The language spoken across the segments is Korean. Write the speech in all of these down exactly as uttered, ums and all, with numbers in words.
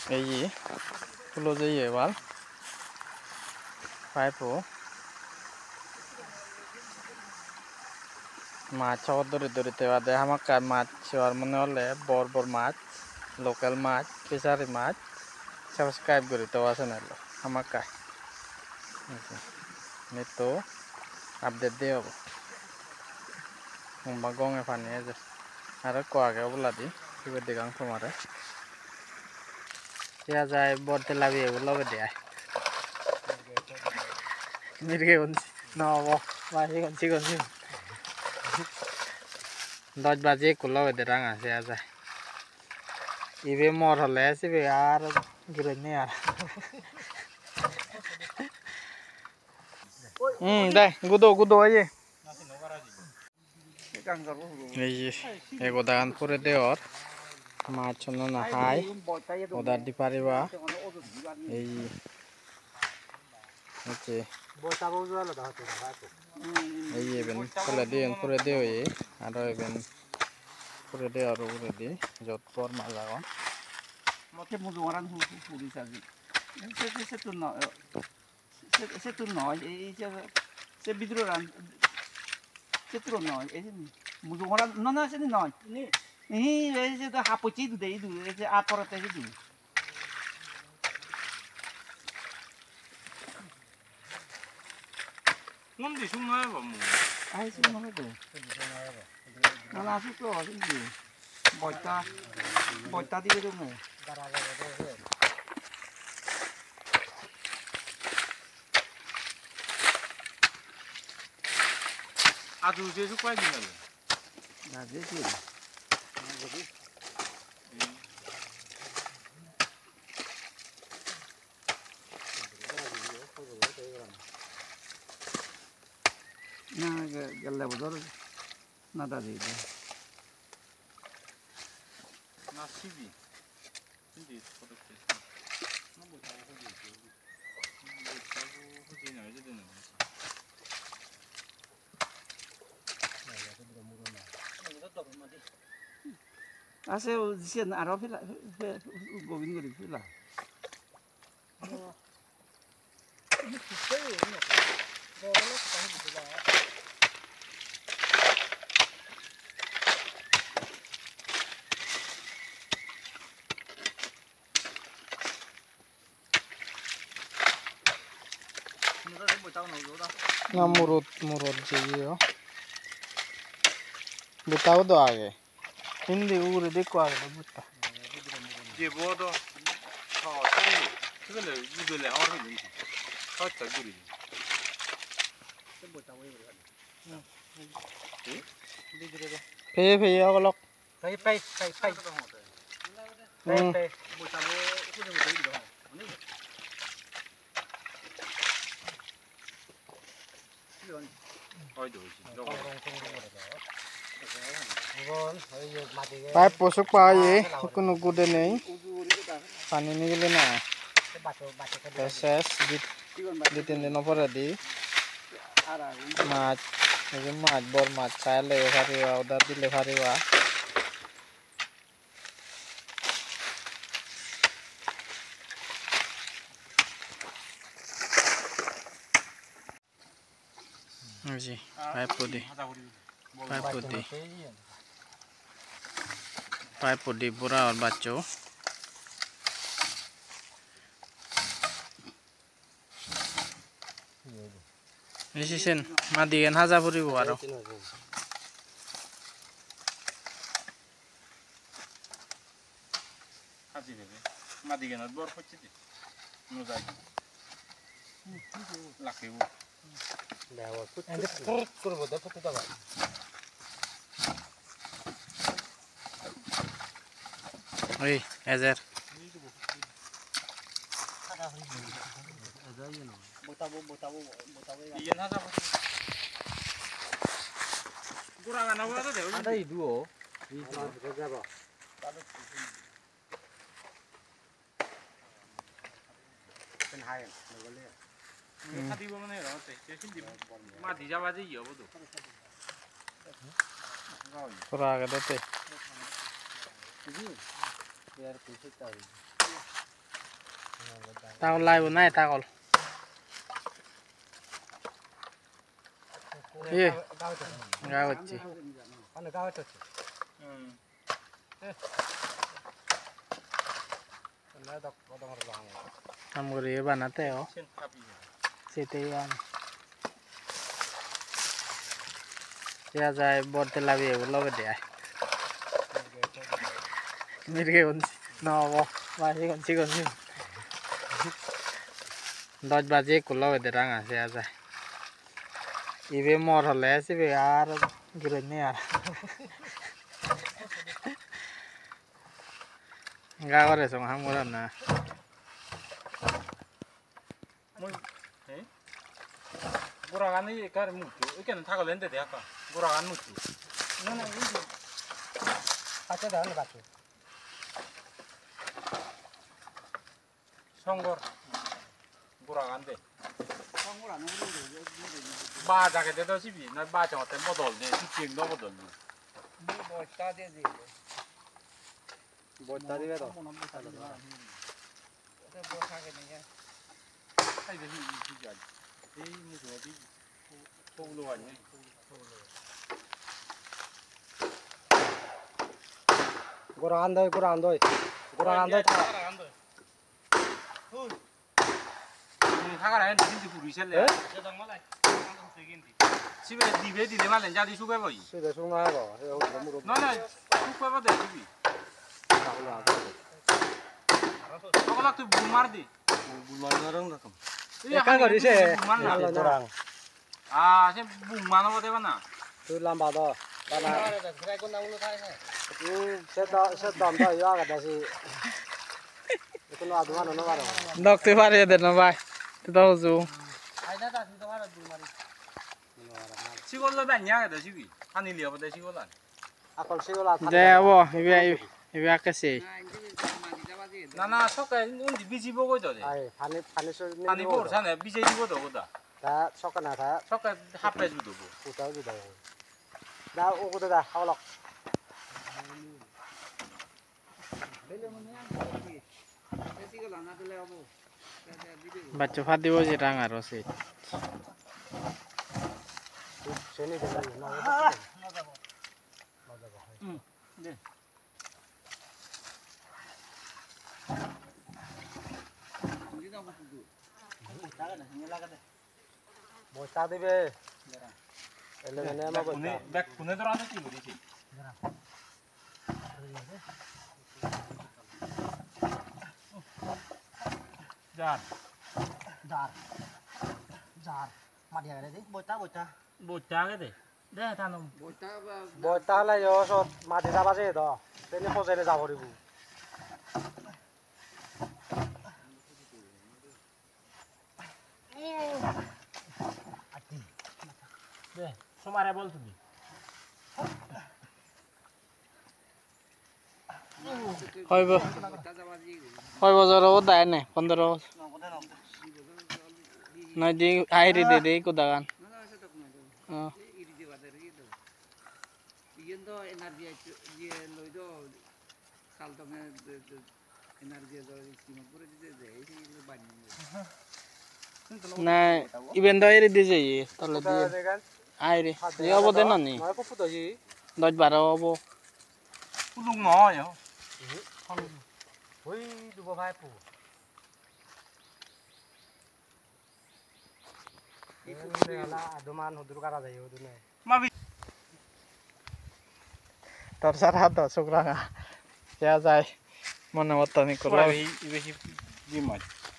এই ফুলো যাই এবার পাইপো মাছ হওয়ার ধরে ধরিতে বাদে আমাকে মাছ হওয়ার মনে হলে বড় বড় মাছ লোকাল মাছ ফিশারি মাছ সাবস্ক্রাইব করিতে আছে না আমাকে নিতো আপডেট দিয়ে হবো বা গঙে পানি আছে আর কোয়াকে বলা দি এবার দিগাং তোমারে দেয়া যায় বড়তে লাভিয়ে লগে দেয় মির্গে গনছি নব বাজে গনছি গনছি দশ বাজে কুলাবে দে রাঙা সে যায় ইবে মর হলে আসবে আর ঘুরে নে আর হুম দে গুদো গুদো এই এই এগো দাগান পরে দেওয়ার মাছ না হাই ওদার দি পারিবা এই হচ্ছে এই এবেন ফলে দিয়ে পরে দেও এই আর এবেন পরে দেও আর উপরে দি যত পর মাছ লাগান মতে মুজু ওরান পুরি সাজি সে সে তো না সে সে তো নয় এই যে সে বিদ্রোহ রান সে তো নয় এই মুজু ওরান না না সে নয় নি এই যে তো হাপচি দু দেই দু এই যে আ পরতে যে দু 뭔데 흉나야 봐 뭐. 아이 좀 하고 나 나서 또 어딘지 뭐다 뭐다 디게 좀 해. 아주 제주 빠지네. 나 되지. 나 그 갈래보다 나다 되지. 나 십이. 근데 그렇게. 나뭐 자고 하지. 뭐 자고 하지는 알게 되는 거지. 아세 지금 알아 필라 고빈 거리 필라. ना मुरुत मुरुत चाहिए बताओ तो आगे हिंदी उगरे देखो आगे बता 이제 뭐도 어 소리 그걸래 이걸래 하는 거지. 살짝 그리. फे फे अगलक पाई पाई पाई पाई पाई पाई बोचाबो कुछ में दे दो 어이도 오지. पाइप पोषक पाए কোনো গুদে নেই পানি নিয়ে গেলে না শেষ দুই তিন দিন পরে দি মাছ এই যে মাছ বড় মাছ চাইলে পারিবা ওদার দিলে পারিবা জি পাইপ দি पाइप दी पाइप दी बुरा और बच्चों ऐसी सेन मादिगेन हाजा पुरी बुआरो 하지 되게. 마디게는 뭘 퍼치지. 노자기. 락이고. 내가 근데 푹 끓어보다 푹다가 ओए एजर 이겐 하자 보지. 꾸라가 나와도 돼. 아다 이두어 이 잡아เป็นไฮมันก็เรียก 하디 보면 해라. 대신 마 디자바지 여보도. पूरा आगे देते यार पीछे चाहिए তাকল লাইব নাই তাকল ইয়ে গা হচ্ছে हम ये बनाते हो सीते या जाए बोलते लगे लगे दे मिर्गे न वो बाजी कौन सी कौन सी दस बजे को लगे दे रंगा से आ जाए इवे मोर हले से भी यार गिरने यार गा करे सो हम कर ना 고라가는 이까를 묻죠. 이게는 타고 렌데 돼 아까. 고라간 묻죠. 너는 이제 পাঁচটা দাও না বাকি 성걸 고라간데. সংগুল আনো বলে 바닥에 대도 집이 나 바정 어때 못 올네. 집이 너무 올네. নি বস্তা দিয়ে দি বস্তা দিবে তো ওটা বসাকে নিয়ে 아이고 이 진짜. 이 무슨 어디 서울로 왔네. 고라 안 돼, 고라 안 돼. 고라 안 돼. 사과를 했는데 진짜 구리 셀래. 집에 니베 니네 말렌 자디 수고해 보이. 시대 중나해봐. 너무 너는 수고해 봐도 집이. 저거락도 물 말디. 물 많이 나는 거. একা করিছে 고랑. 아, 지금 묵만 오고 되봤나? 그 람바도. 바나. 음, 세다 세다한다 야가 다시. 이거 놔도 하나 넣어라. 넉대 말해야 되나 봐. 뜯어줘. আইনাটা দিতে পারো দুই মারি 시골로 다녀야 돼, 집이. 하늘이 여보다 시골로. 아까 시골아. 제뭐 이게 이게 아까시. না ইঞ্জিন মারি যাবা দি 나나 석가 온디 비지 보고 있어. 아이, 파니 파니 술. 아니 뭘 사네, 비지 보고 오다. 다 석가나 다. 석가 합해 주도 뭐. 우다주다. 나 오고다 하올락. বেশিগুলো না দিলে হবো বাচ্চা ফাট দিব যে রাঙা রসে সেনি দেব না 응. 네. 우리가 무슨 나가네 나가네 বস্তা দিবে এলে মানে আমার 군에 백 군에 들어가는 지 우리지. 자, জার জার মাটি আগে দে বইতা বইতা 뭐 짜게 돼. 네, 다 너무. বইতা বস্তা হলে সব মাটি যাবা যে তো তেনে খোঁজেলে যাব দিব 네, 소말해 볼 준비. হইব হইব জরা ও দায় না পনেরো নয় দি আইরি দে দে কুদাগান হ্যাঁ 이겐도 에너지 이제 로이도 살동에 에너지도 지금 뿌려지대 이거 많이 না ইভেন দা আইরি দে যাই তাহলে দিয়ে আইরি যে হবো দেন না নি দশ বারো হবো 꿀룩 넣어요. ওই দুবো ভাই পু ইপুলা আদমান হুদুর কারা যাই ওদুনে 마비. তোর সারা হাত শুকরাঙা যা যায় মনে মতো নি করো 이 이거 힙 이맛.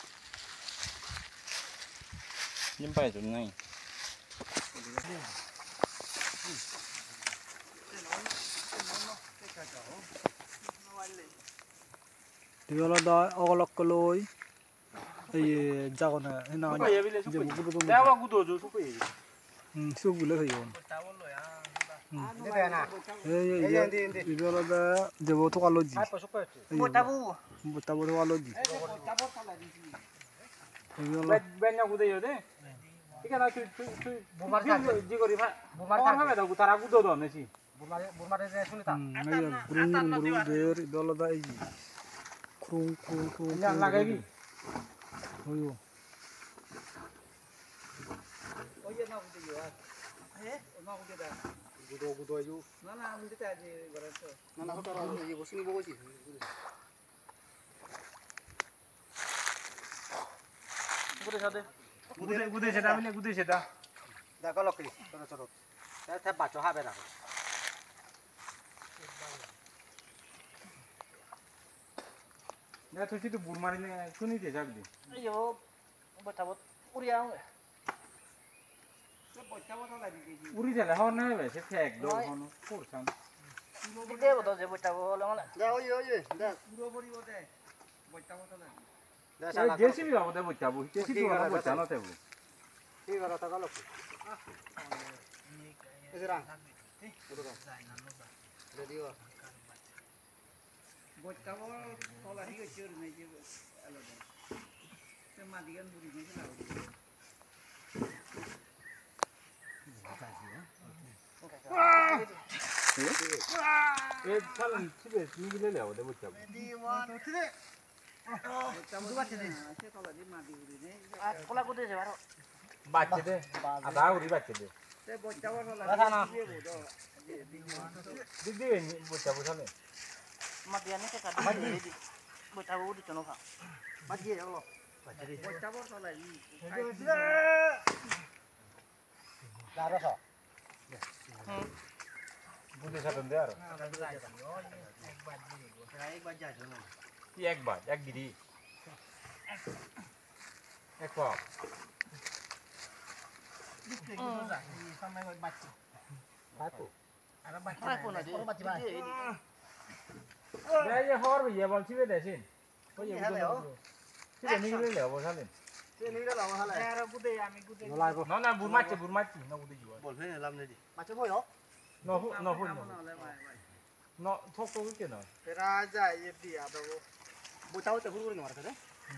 님빠에 좋네. Diola da ogalak koloi ay jagona ina je bugu bugu 내가 구도줘 소포 얘기. hmm su gule hayon দিবে না ay ay diola da je bo to kaloji আই পশু কইছি বইতাবু bota bo kaloji বইতাবু তালা দিছি diola 맨냐 구대요 돼. 이게 나그그 বুমার 지거리 봐. বুমার 뭘 하면 나 구타라 구도도 안 내지. বুমার বুমারে যে শুনিতা hmm ay grung grung der diola da ay krung krung krung 그냥 나가기. 어이구. Oye, no, ¿dónde llevas? ¿Eh? ¿No, dónde está? 구도 구도 유. No, no, ¿dónde está? ¿De barato? 나나 호따라 이거 무슨 보고지. Gude sabe? 구대 구대 세다 하면 구대 세다. 나 걸럭기. 저러 저러. 내가 대 맞춰 하베라. 내가 도시도 물 마리네 손이 대잡지. Yo, bữa tao uri ao. Cái bữa tao nó là gì gì? 우리 잘 하네 왜 세택 너 하는 포르산. Cái bữa tao giờ bữa tao nó là. 나 어이 어이. 나 Uro bori bữa tao. Bữa tao nó là. 나 야 살아. 제시비 가보다 못 잡고 제시비 가보다 못 잡나 되고. 이거 갖다 걸럭기. 얘들아. 우리가. 레디와. Bữa tao nó là cái chơi này chứ. Cái mà đi ăn buri như thế nào? 얘 차는 집에 미길래 내가 못 잡고. À, có là có thể rồi. 맞지 돼. 아, 나 우리 맞지 돼. Cái bữa tao nó là. 나타나. digdig에 못 잡고 살래. Mà tiền nó cái cả bữa đi. Bữa tao uri cho nó khá. 맞지 이거. Bữa tao nó là gì? 나라서. 무대 사던데 알아. 이 액바, 액 길이. 액바. 맞고. Hai con này đi. 내가 이제 허를 예방 집에 대신. 그 예방 좀. 집에 미길래 내가 못 살래. Ra có thể ăn có thể. 놀라고. 너나 물 맞지, 물 맞지. 너 우리 좋아. 뭘 해? 남네지. 맞춰 보여? 너 후, 너 후. 너 속도 있게 너. 라자 예비야 너. 뭐 타올 때 부르는 거 말거든?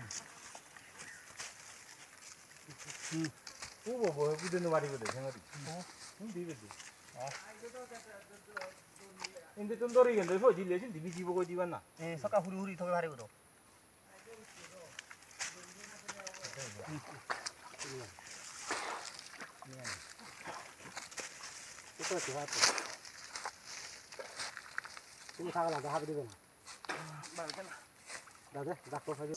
후보 뭐 부대는 말이거든, 생각이. 어? 응, 되겠지. 아. 근데 좀 더리겠네. 서 니 레진 니비 집어고 집었나? 예, 석가 후리 후리 더게 하리거든. 이거 좋아. 이거 사가 나도 하게 되잖아. 나도 나도 하지.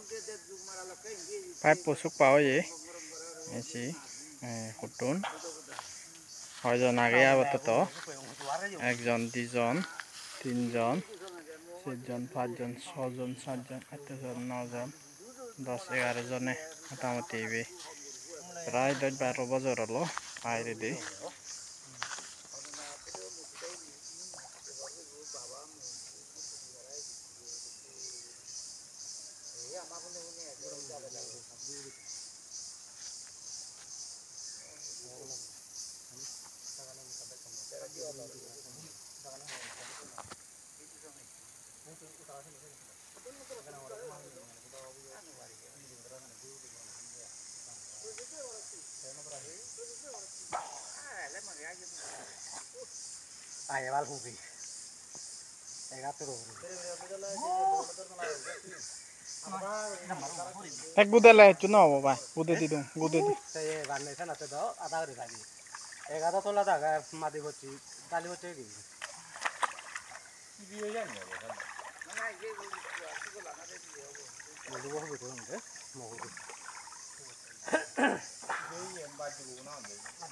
Pipe পোষক পাওয়া যায় এসি কুটুন ছয়জন আগে আপাতত একজন দুজন তিনজন চারজন পাঁচজন ছজন সাতজন আটজন নজন দশ এগারো জনে মোটামুটি প্রায় দশ বারো বছর হলো বাইরে দিই Ai vào khu vị. Ai gặp tôi rồi. এক গুদেলে একটু নাও বাবা গুদে দি দিন গুদে দি সেই গানে সেনাতে দাও আধা করে লাগি এগাদা তোলা দাগা মাদি হচ্ছি গালি হচ্ছে কি 집이 여기 아니야, 뭐. 누구 하고 그러는데 먹고 여기 안 빠지고 나는데.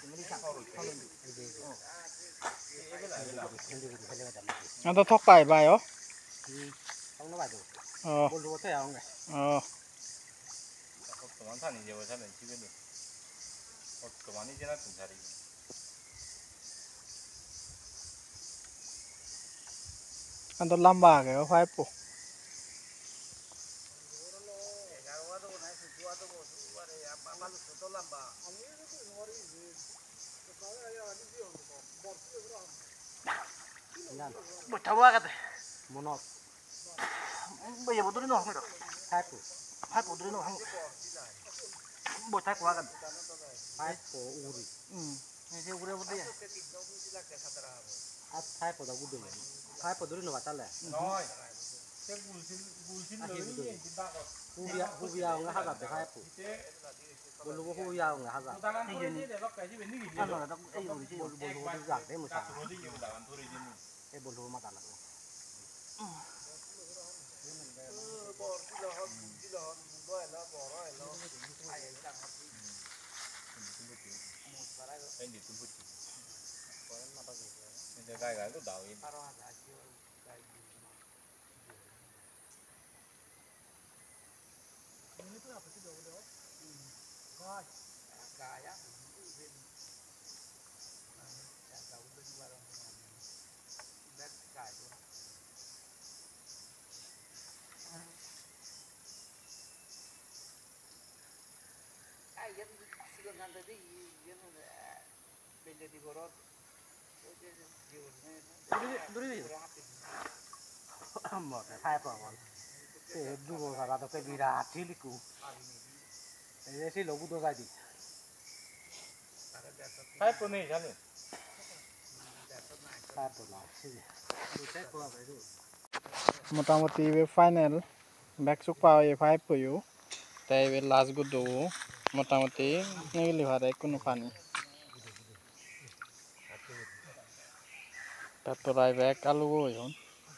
আদা থক pi by O không nó bài được 어 bồn lúa thế không này 어 그만 사는 이제 뭐 사는 집에도. 어, 그만이 지났던 자리. আদা লম্বা কে pipe Bữa tao qua cái. monot Bây giờ bữa tôi nó không được. hai củ Hai bữa tôi nó không. Bữa tao qua cái. hai củ uri Ừ. Này theo bữa bữa đây. 아 hai củ đó cũng được hai củ đó nó bắt lại nói. cái bùn xin bùn xin lớn như vậy thì ta có 후비야 후비야 nga haga be khai pu bolu ko huya nga haga ano na tak ei ori bolu bolu ko ja de mu sa e bolu ma ta la Ini gaya itu dawin. một cái hai quả còn thế du ra đó cái vira chỉ lý cũ thế chỉ lỗ bút ra đi Hai pun nih jalan. hai quả là chỉ du sẽ qua vậy rồi মোটামুটি ইবে final back চুক পাওয়া এ ফাইভ পয়ু তাই এবে লাস্ট গুদো মোটামুটি নিগলি ভারে কোনো পানি তারপর ব্যাক আলু হইন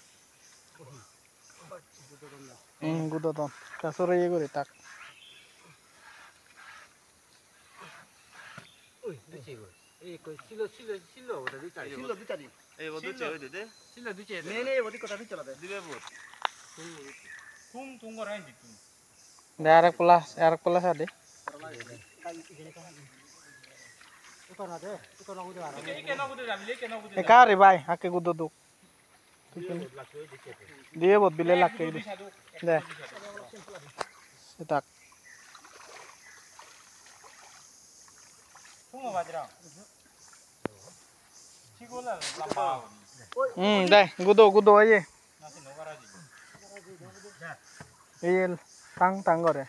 হুম গুদো তো কাসরে ইয়ে করে তাক ui đi chơi rồi ê cái xilo xilo xilo ở đây chạy xilo đi chạy đi এই বদু চেয়ে দিতে xilo đi chạy নে নে বদি কথা দিতে লাগে দিবে বদ Tung tung orang ini tung. আরেক প্লাস আরেক প্লাস আদে itu ada itu nak udah ada Ini kena kudu dah, ini kena kudu. এ কারে ভাই আকে গুদো দুক দিয়ে বদ বিলে লাগতে দে দে সেটাক Tung apa aja? Cikola lama. হুম দে গুদো গুদো আইয়ে Nasi nogar aja. এই টাং টাং করে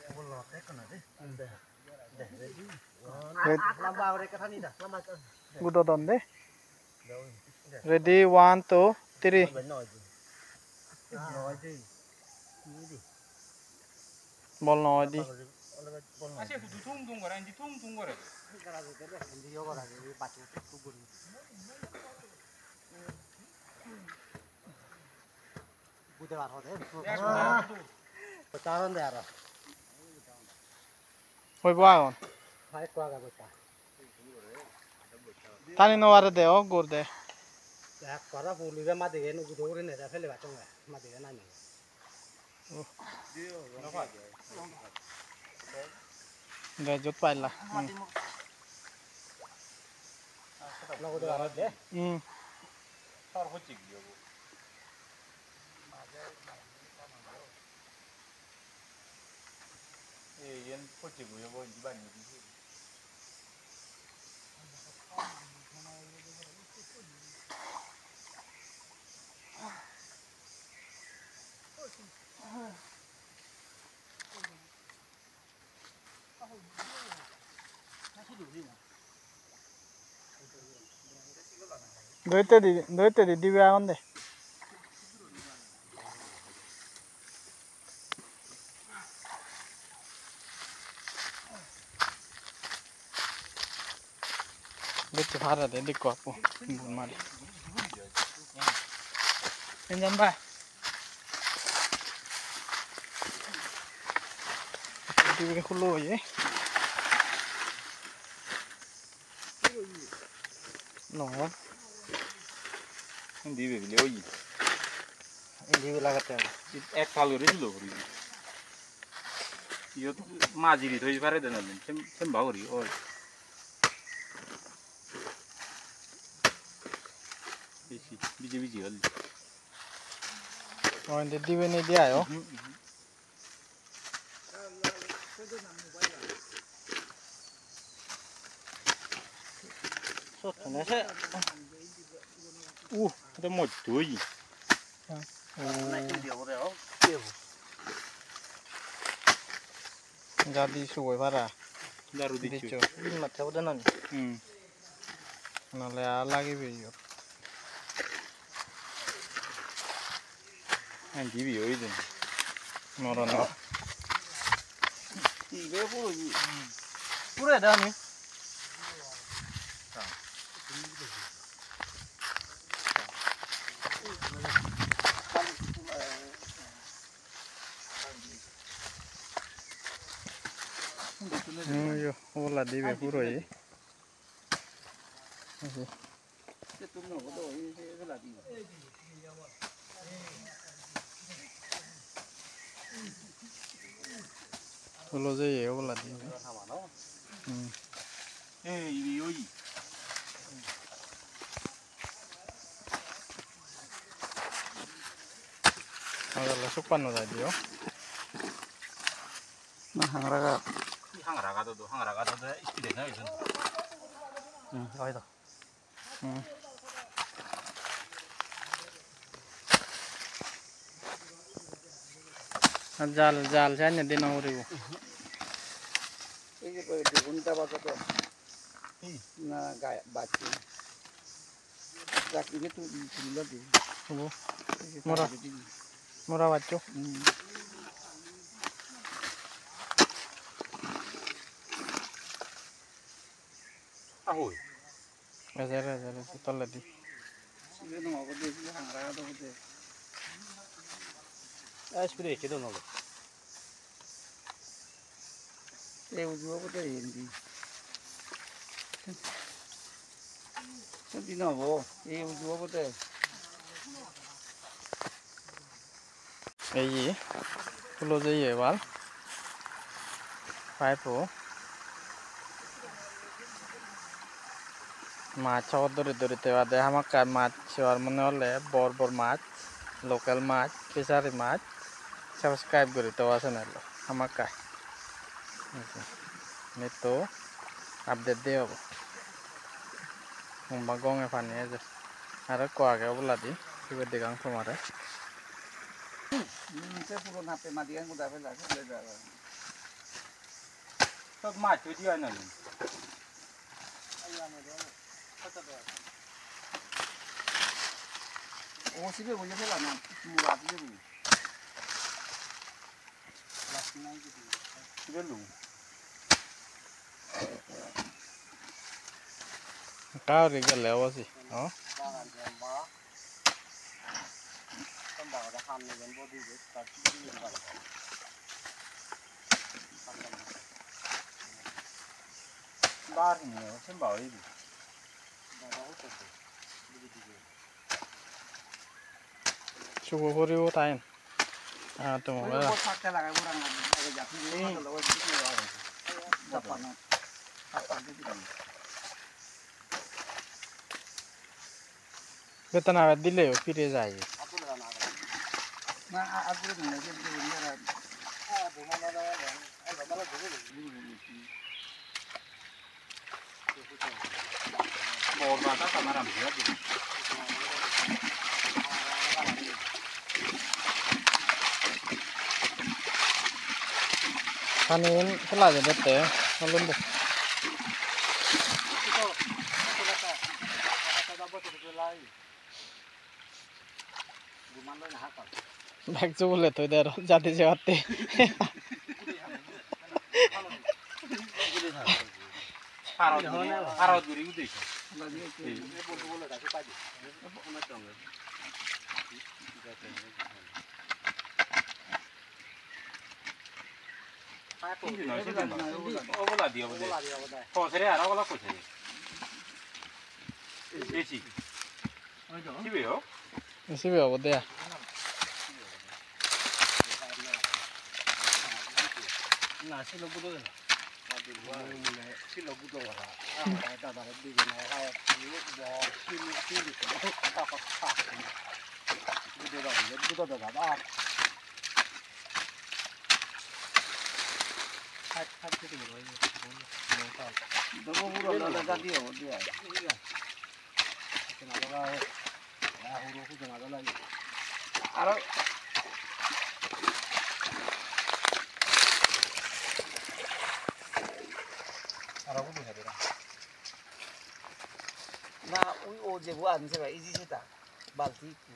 lamba orang ke sana dah lamba ke গুদো দন দে ready one two three nói gì nói gì বল নয় দি Asih kudu tung tung orang ini tung tung orang. cara itu deh ini yo orang ini baca kubur udah war deh pacaran deh ara হইব এখন hai kwa ga bota টানি নওয়ারে দে ও গোর দে এক করা বলিবে মা দেখে নু দৌড়ে নেতা ফেলে বাচং মা দেখে না নি দে জত পাইলা লগো দে আর দে হুম Tar hocik dia. Eh, yang hocik dia bawa di bani di sini. ধরতে দি ধরতে দি দিবে এখন দে দেখতে ভাড়া দে দেখো আপু বুন মারি এনজাম ভাই দিবে খুলো হয়ে No. Hindi bibili oyi. hindi লাগাতে হবে এক সাল করে ছিল করি। ইয়ো মাঝিরি ধই পারে দেন দেন সেম সেম ভাগরি ওই। বেশি বিজে বিজে হল। ওই দে দিবে নি দিয়ায়ো সত্যি সে 우, 근데 뭐 더이. জাদি সুবই পারা 나로 দিছো দিছো। মাথা ওটা না হুম। নালে আর লাগিবে ইয়ো 한 집이 여기 돼. নর ন টিভে পুরো পুরো এটা আমি yo ola dibe puro yi 제 돈은 얻어 이제 라디 solo je ye ola dibe hmm eh 이게 여기 agala sukpanno da dio 나 하나가 항아라 가도 항아라 가도 스피드 되나 이거 응, 아니다. hmm jal jal janya dina uribu 이게 뭐 두군다 봐서도 나 가야 맞지 딱 이게 또 불러지 bu mura mura bacho 아호이 ezere ezere tolle di 집에는 먹어도 이제 하나가도 그때 에스피레 기도 넣어. 때우주고도 인디 근데 뭐 때우주고도 ei solo je ye bal paipo মাছ ধরে ধরিতে বাদে হামাকা মাছ আর মনে হলে বড় বড় মাছ local মাছ ফিশারি মাছ সাবস্ক্রাইব করিতে আছে না হামাকা নিত্য আপডেট দিয়ে হবো বা গঙে পানি আছে আর কোয়াকে বলা দি এবার দিগাং তোমারে তে পুরো নাপে মাদিয়ান গুদা ফেলা ফেলে যাবে 딱 맞죠 지하는 오 집에 보려 felà 나 무라 집에 보려 이걸로 কাউরি গেলে অবশ্যই হ্যাঁ 나르네요 선바위도 শুভ করিও তাই হ্যাঁ তোমার 뭐 삭제 나가 보랑 나가 잡히 이거 넣어 주세요 잡아나 বেতন আর দিলেও ফিরে যায় 나 아들이 내게 이제 우리가 뭐가 딱 말하면 돼야지 পানি খেলা যে দেখতে বলুন তো ব্যাগ বলে তো এদের জাতি যাওয়াতে 알아 누리고 돼 있어 어글라 디어 보데 포세레 알아 올라 포세레 에시 집에요 집에 어디야 나 실로 부도잖아. 나도 실로 부도라. 아, 다다를 비기나 하. 뭐 실로 실로 딱딱딱. 부도다. 부도다. 나. 할 할지도 모르겠네. 너무 물어 나가 디어 어디야 나가. 야, 후로 후도 나가라. 알아 알아보도 해야 되나? 나 우리 어제 뭐 안 세가 이 짓이다 말도 있고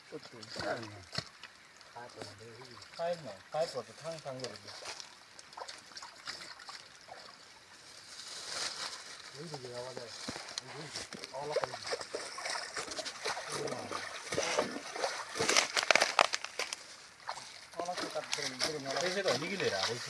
또 파이브, 파이브도 항상 그러지. 회색도 이길래라 그렇지.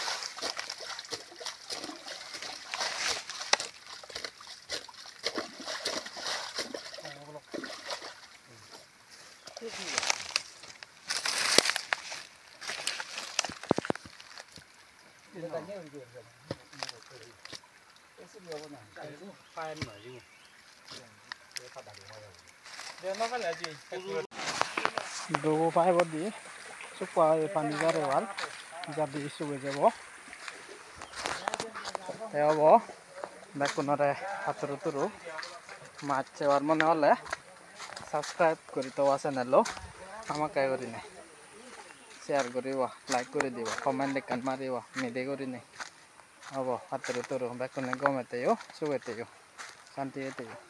ডুবো পাইব দি শুকুৱা এই পানী যাৰ এবাৰ যাবি চুবে যাব এ হ'ব বেকুনরে হাতରୁ তুৰু মাছ সেবার মনে হলে সাবস্ক্রাইব করি তো চ্যানেল আমাকে করি নাই শেয়ার করিব লাইক করে দিব কমেন্ট লিখান মারিব মিদে করি নাই হব হাতରୁ তুৰু বেকুনে গমেতেও চুবেতেও শান্তি এতেও